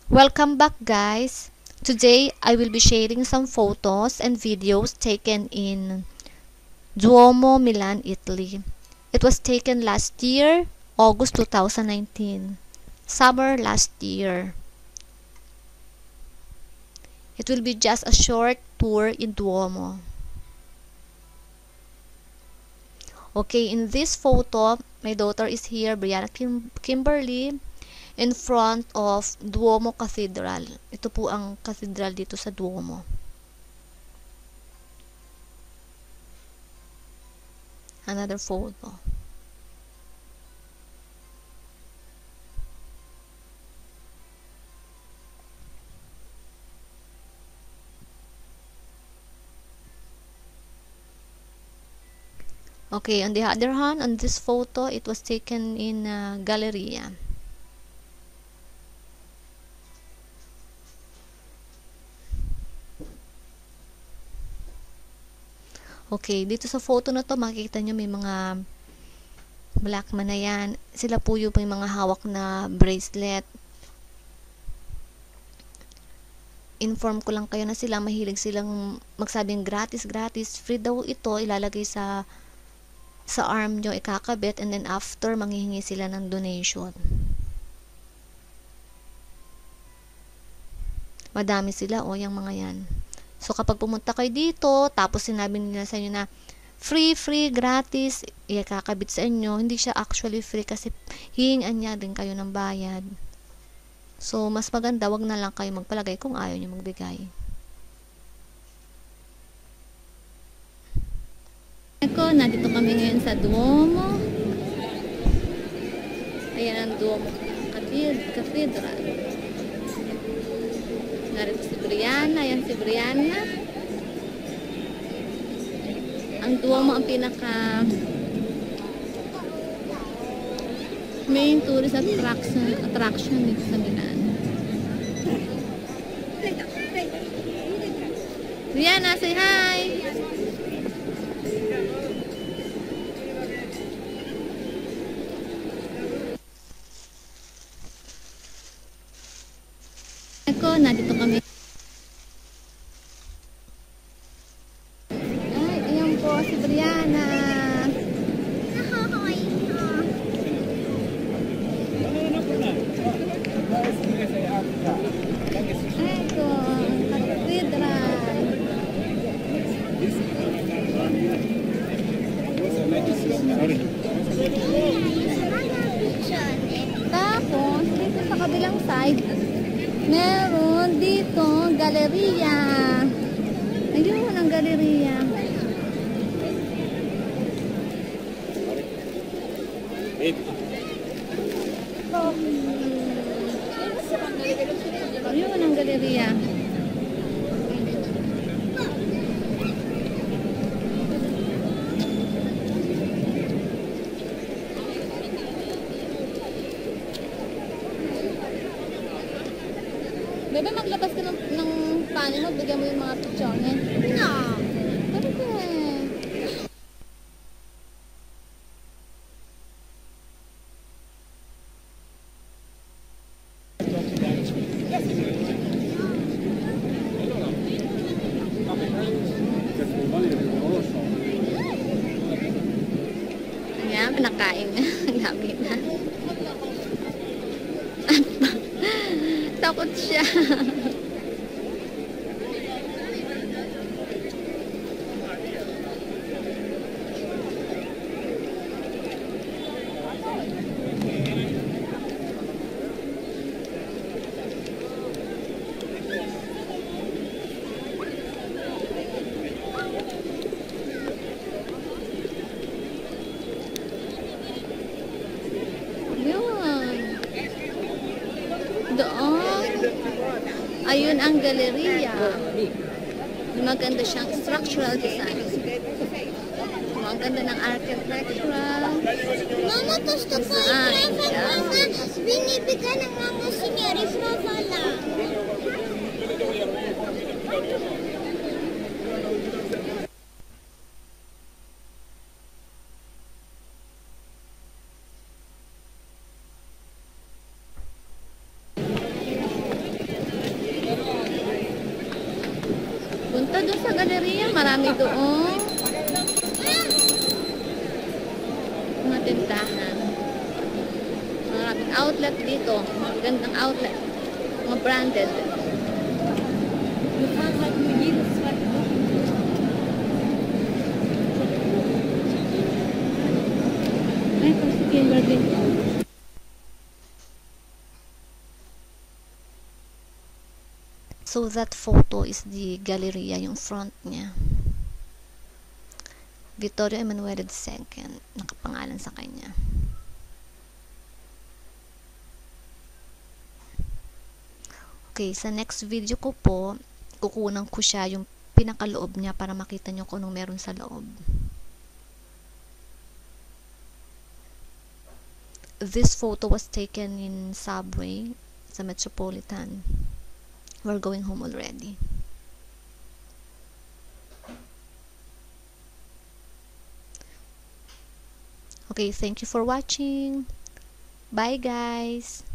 Welcome back, guys. Today I will be sharing some photos and videos taken in Duomo, Milan, Italy. It was taken last year, August 2019. Summer last year. It will be just a short tour in Duomo. Okay, in this photo, my daughter is here, Brianna Kimberly, in front of Duomo Cathedral. Ito po ang cathedral dito sa Duomo. Another photo. Okay, on the other hand, on this photo, it was taken in Galleria. Okay, dito sa photo na to, makikita nyo may mga black man na yan. Sila po yung may mga hawak na bracelet. Inform ko lang kayo na sila, mahilig silang magsabing gratis, free daw ito, ilalagay sa arm nyo, ikakabit, and then after, manghihingi sila ng donation. Madami sila, yung mga yan. So, kapag pumunta kayo dito, tapos sinabi nila sa inyo na free, gratis, ikakabit sa inyo, hindi siya actually free kasi hihingan niya din kayo ng bayad. So, mas maganda, wag na lang kayo magpalagay kung ayaw nyo magbigay. Nandito kami ngayon sa Duomo. Ayan ang Duomo Cathedral. Narito si Brianna. Ayan si Brianna. Ang Duomo ang pinaka main tourist attraction dito sa Milan. Brianna, say hi! Nandito kami. Ay, ayan po si Brianna. Ito, cathedral. Tapos, dito sa kabilang side, meron dito galeria. Ayun ang galeria. Ayun ang galeria. Bebe, maglabas ka ng paano mo, bigyan mo yung mga picture niya. No. Pero ayan, pinakain na. Ang dami na. Takot siya. Doon. Ayun ang galeria. Maganda siyang structural design. Maganda ng architectural. Mama, gusto ko i-present mga binibigyan ng mga senyoris mo pala. Galleria, marami doon. Mga tindahan. Maraming outlet dito. Magandang outlet. Mga branded. Ay, kasi Kimberly. So that photo is the Galleria, yung front niya. Vittorio Emanuele II, nakapangalan sa kanya. Okay, sa next video ko po, kukunan ko siya yung pinakaloob niya para makita nyo kung anong meron sa loob. This photo was taken in subway sa Metropolitan. We're going home already. Okay, thank you for watching. Bye guys.